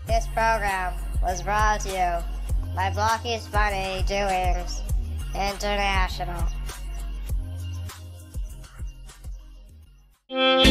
This program was brought to you by Blocky's Funny Doings International.